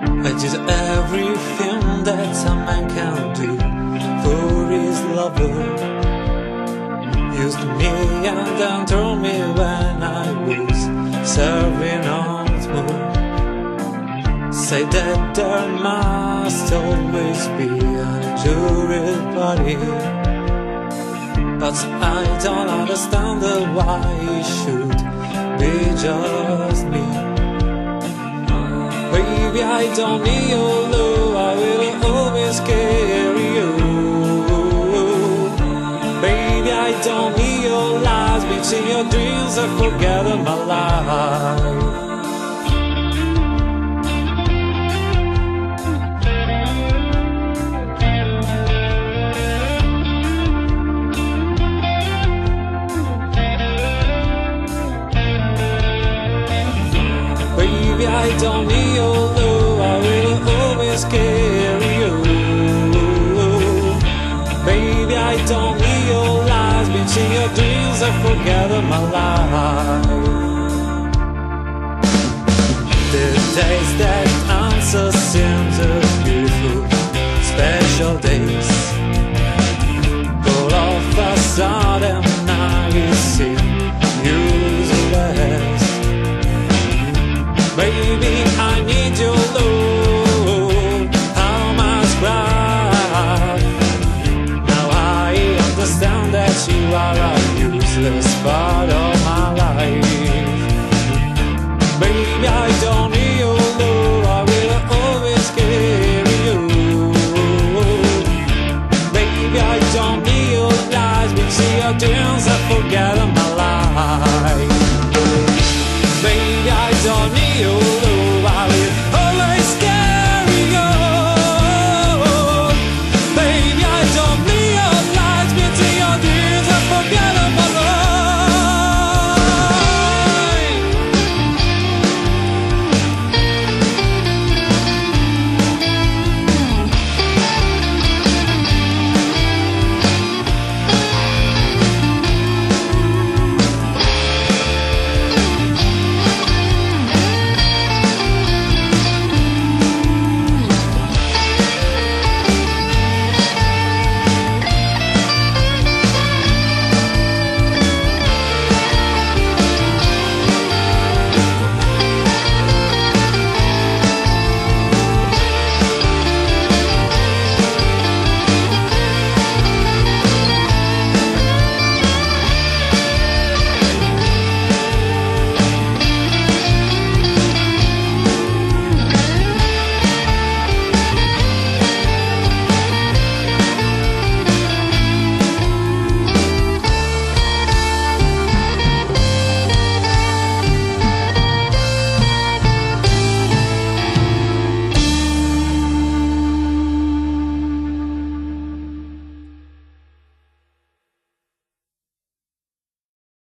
I did everything that a man can do for his lover. Used me and then threw me when I was serving on the moon. Say that there must always be an enduring body, but I don't understand why it should be just me. Baby, I don't need your love, I will always carry you. Baby, I don't need your lies, between your dreams I forget my life. Baby, I don't need your love, I will always carry you. Baby, I don't need your lies, between your dreams I forget my life. The days that answer seem so beautiful, special days.